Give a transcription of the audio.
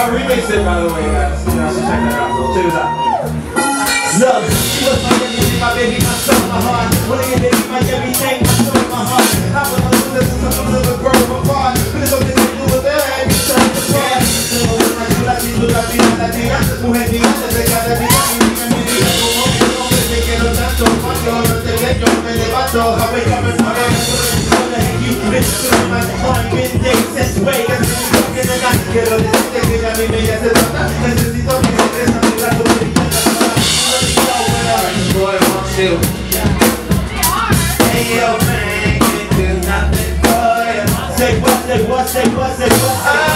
I remixed it, by the way, guys. You know, so check that out. Check this out. Look, she was my baby, my soul, my heart. When I get baby, my everything, my soul, my heart. I was a little girl from far. But it's something to do with her, every time the car. Mujer, dígate, te cada día, y me diga como que no te quiero tanto. Cuando no te veo, yo me levanto. I wake up and fuck up. What the heck you bitch doing? My mind been days since way. Que no la quiero decirte que ya mi bella se trata. Necesito que se crezca mi rato de vida. Boy, want you. Hey yo man, can't do nothing for you. Say what, say what, say what, say what.